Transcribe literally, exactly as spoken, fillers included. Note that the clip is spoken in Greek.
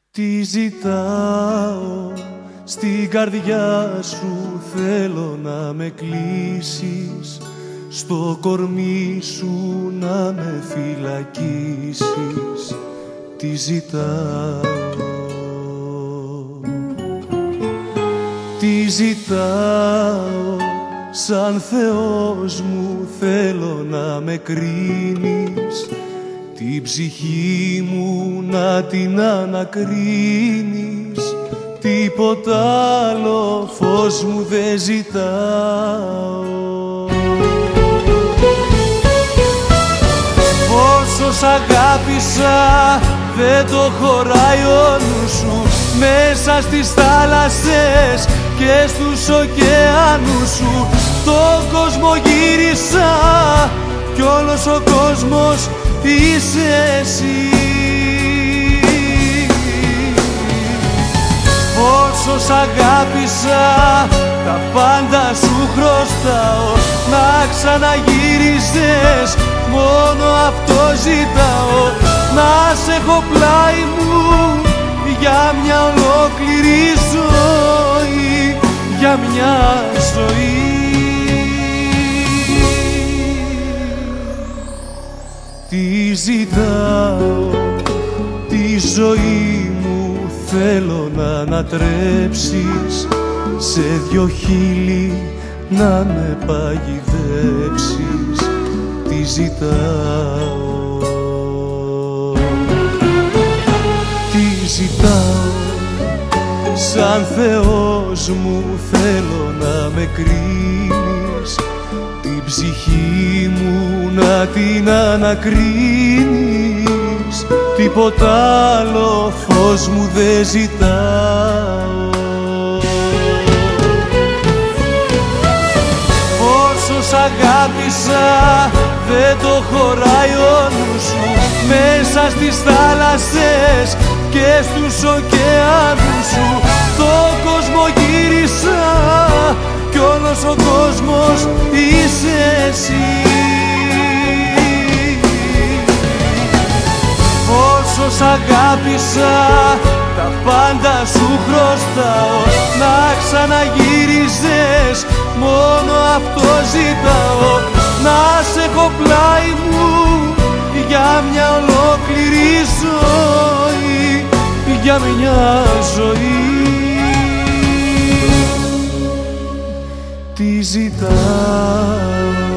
Τι ζητάω στην καρδιά σου, θέλω να με κλείσεις, στο κορμί σου να με φυλακίσεις. Τι ζητάω, τι ζητάω, σαν Θεός μου θέλω να με κρίνεις, την ψυχή μου να την ανακρίνεις. Τίποτα άλλο φως μου δεν ζητάω. Όσο σ' αγάπησα δεν το χωράει ο νους σου, μέσα στις θάλασσες και στους ωκεάνους σου. Τον κόσμο γύρισα κι όλος ο κόσμος είσαι εσύ. Όσο σ' αγάπησα τα πάντα σου χρωστάω, να ξαναγύριζες μόνο αυτό ζητάω. Να σε έχω πλάι μου για μια ολόκληρη ζωή, για μια ζωή. Τι ζητάω, τη ζωή μου θέλω να ανατρέψεις, σε δυο χείλη να με παγιδέψεις. Τι ζητάω, τι ζητάω, σαν Θεός μου θέλω να με κρίνεις, την ψυχή μου να την ανακρίνεις. Τίποτα άλλο φως μου δεν ζητάω. Όσο σ' αγάπησα δεν το χωράει ο νους σου, μέσα στις θάλασσες και στους ωκεάνους σου. Τον κόσμο γύρισα κι όλος ο κόσμος είσαι εσύ. Όσο σ' αγάπησα τα πάντα σου χρωστάω, να ξαναγύριζες μόνο αυτό ζητάω. Να σε έχω πλάι μου για μια ολόκληρη ζωή, για μια ζωή. Τι ζητάω.